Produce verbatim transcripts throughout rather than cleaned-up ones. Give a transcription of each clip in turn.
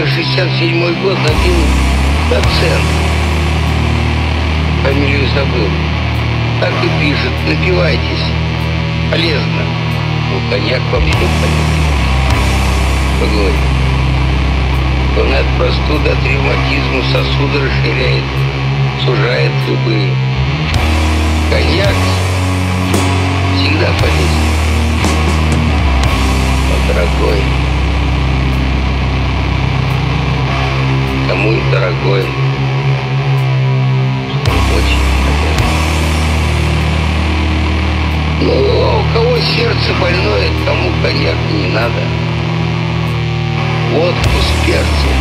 шестьдесят седьмой год, один доцент, фамилию забыл, так и пишет: напивайтесь, полезно. Ну, коньяк вообще полезно. Что говорит? Он от простуды, от ревматизма сосуды расширяет, сужает любые. Коньяк всегда полезен. Но дорогой. Кому и дорогой. Очень полезно. Ну, а у кого сердце больное, тому коньяк не надо. Водку с перцем.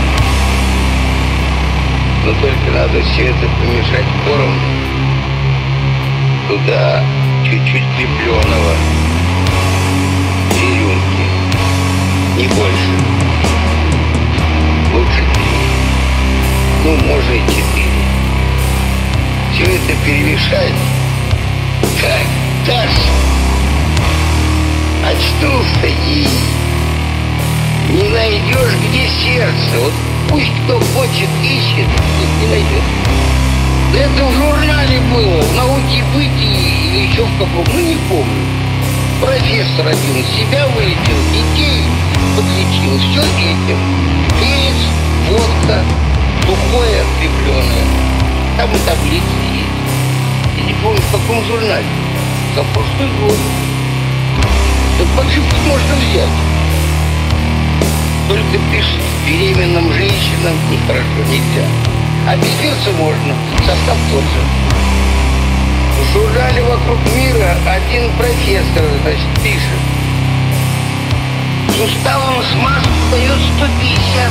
Но только надо все это помешать поровну. Туда чуть-чуть крепленого. Три рюмки. Не больше. Лучше три. Ну, можно и четыре. Все это перемешать. Как таз. Очнулся и... не найдешь, где сердце. Вот пусть кто хочет, ищет, не найдет. Да это в журнале было, в «Науке и бытии» или еще в каком, ну не помню. Профессор один из себя вылетел, детей подлечил. Все этим. Перец, водка, сухое, крепленое. Там и таблицы есть. Я не помню, в каком журнале. За прошлый год. Да подшивку можно взять. Только пишет, беременным женщинам нехорошо, нельзя. А без перца можно, состав тот же. В журнале «Вокруг мира» один профессор, значит, пишет: суставом смазку дает сто пятьдесят,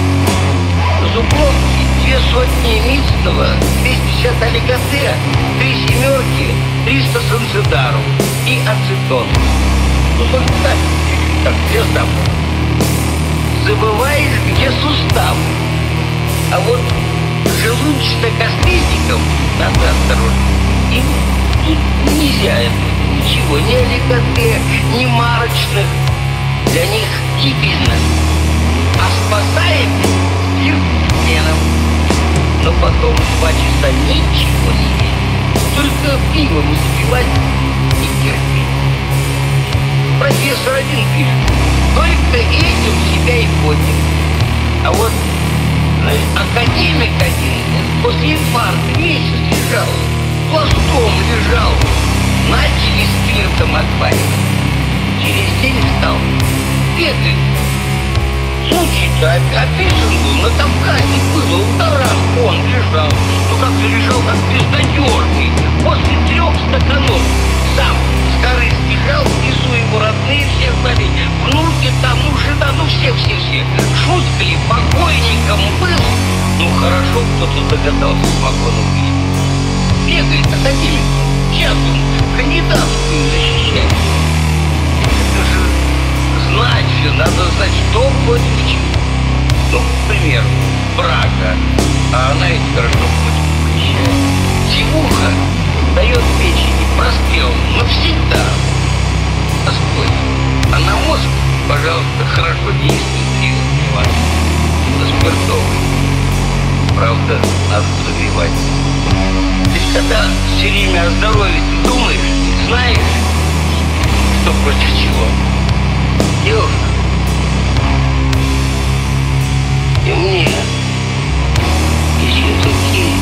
зубровки две сотни мицного, двести пятьдесят олиготе, три семерки, триста санцедару и ацетон. Ну, только так, так, без запаха. Забываешь, где сустав. А вот желудочно-кастритникам надо осторожно. Им тут нельзя это, ничего, ни олиготе, ни марочных. Для них гибельно. А спасает спиртменом. Но потом два часа ничего не есть. Только пивом запивать и терпеть. Профессор один пишет: только этим себя и поднял. А вот значит, академик один после инфаркта месяц лежал, пластом лежал, начали спиртом отваривать. Через день встал, бегает. Случай-то описан был, на Кавказе было, в горах он лежал. Ну как-то лежал, как безнадежный. После трех стаканов сам с горы сбежал, внизу его родные все знали, внуки там, ну жена, ну все-все-все. Шуткали, покойником был. Ну хорошо, кто-то догадался самогону пить. Бегает академик, сейчас он кандидатскую защищает. Это же знать все, надо знать, что против чего. Ну, к примеру, брака, а она ведь хорошо против защищает. Сивуха дает печени прострел навсегда. Господь, а на мозг, пожалуйста, хорошо действует тридцать за спиртовый. Правда, надо подогревать. То есть, когда все время о здоровье ты думаешь, знаешь, что против чего. Девушка, и мне, если такие,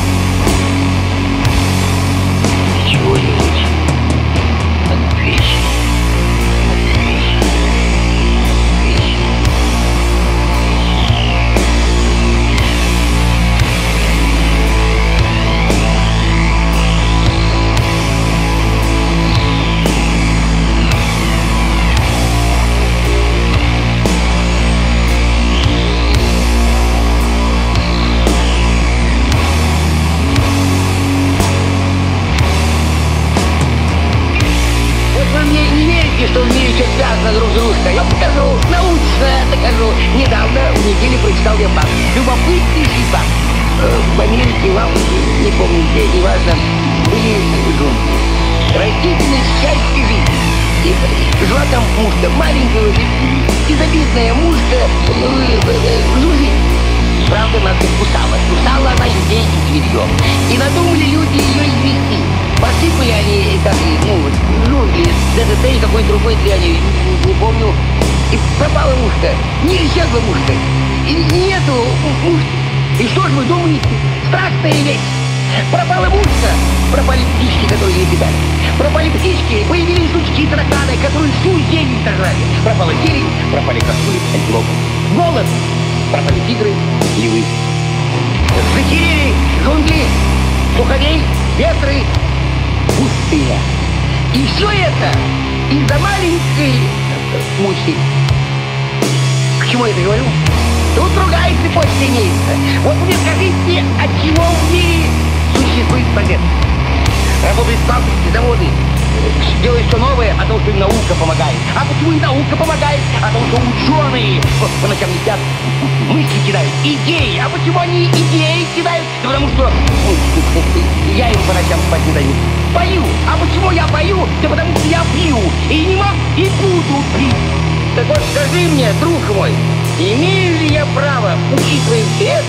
чего-нибудь от печени, от печени, печени. какой другой дряни, не, не помню. И пропала мушка, не исчезла мушка, и нету мушки. И что ж вы думаете? Страшная вещь. Пропала мушка, пропали птички, которые ей питали. Пропали птички, появились жучки и тараканы, которые всю зелень сожрали. Пропала зелень, пропали косули, антилопы. Голод, пропали тигры, львы. Затерели джунгли, суховей, ветры, пустыня. И все это из-за маленькой мухи. К чему я это говорю? Тут другая цепочка имеется. Вот мне скажите, от чего в мире существует прогресс? Работают фабрики, заводы, делают все новое, а то, что им наука помогает. А почему им наука помогает? А то, что ученые вот, по ночам не спят, мысли кидают, идеи. А почему они идеи кидают? Да потому что я им по ночам спать не даю. Пою. А почему я пою? Да потому что я пью. И не мог, и буду пить. Так вот скажи мне, друг мой, имею ли я право, учитывая все